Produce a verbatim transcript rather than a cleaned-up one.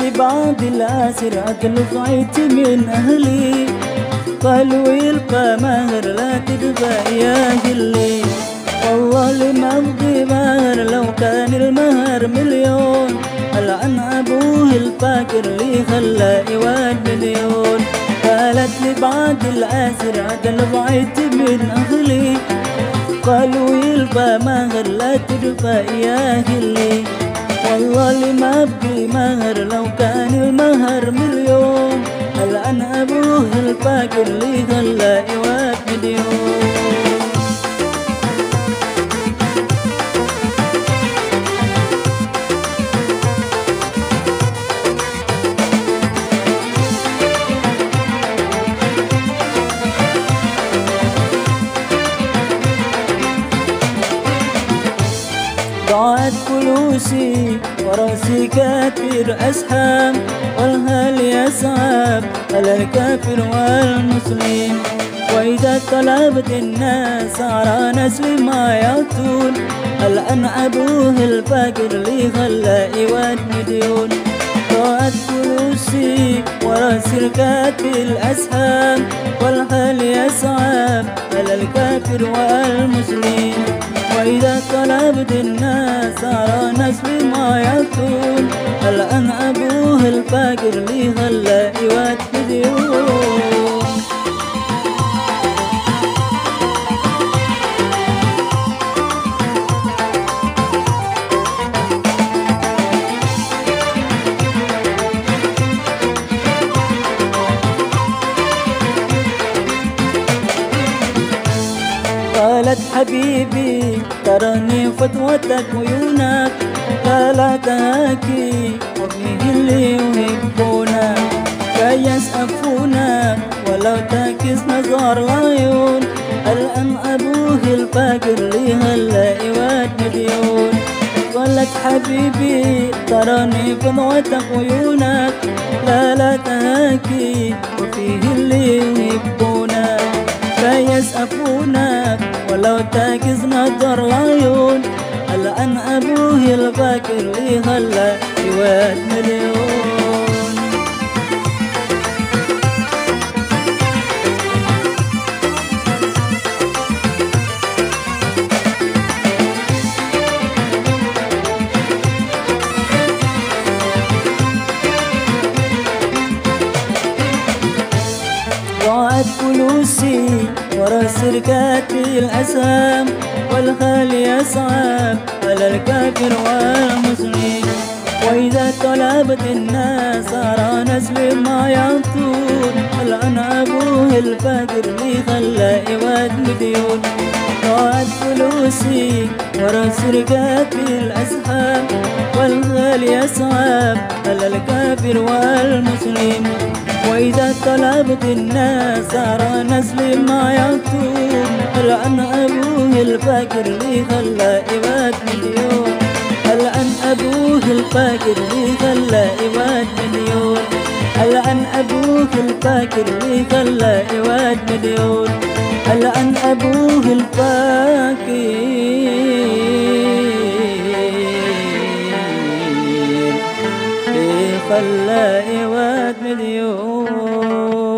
لبعض الآسر أطلقيت من أهلي، قالوا يلقى مهر لا تدفع يا جلي. والله لما أبغي مهر لو كان المهر مليون، ألعن أبوه الفاكر لي خلى إيوان مليون. قالت لبعض الآسر أطلقيت من أهلي، قالوا يلقى مهر لا تدفع يا جلي. والله لما أبغي مهر لو كان المهر مليون، الآن أبوه الفاكر لي خلى إيوان مليون. ضاعت فلوسي وراسي كافر أسحاب، والهل يسعب على الكافر والمسلم. وإذا طلبت الناس على نسل ما يعطون، الآن أبوه الفاكر لي خلى إيوان مليون. ضاعت فلوسي وراسي الكافر أسحاب، والهل يسعب على الكافر والمسلم. وإذا طلبت الناس على نسل ما يكون، الآن أبوه الفاكر لي خلى إيوان مليون. قالت حبيبي تراني فتوتك ويونك، لا لا تهاكي وفيه اللي يحبونك، كي يسأفونك ولو تعكس نظر العيون. الآن أبوه الفاكر لي هلا إيوان مليون. قالت حبيبي تراني فتوتك ويونك، لا لا تهاكي وفيه اللي يحبونك، كي يسأفونك ولو تعكس نظر العيون. الآن أبوه الفاكر لي خلى إيوان مليون. ضاعت فلوسي ورا سركات الأسام، والخال يصعب على الكافر والمسلم. وإذا طلبت الناس على نسل ما يعطون، الآن أبوه الفاكر لي خلى إيوان مليون. ضاعت فلوسي ورا سرقات الأسحاب، والخال يصعب على الكافر والمسلم. وإذا طلبت الناس على نسل ما يعطون، الآن أبوه الفاكر لي خلى إيوان مليون. الآن أبوه الفاكر لي خلى إيوان مليون. الآن أبوه الفاكر لي خلى إيوان مليون. الآن أبوه الفاكر لي خلى إيوان مليون.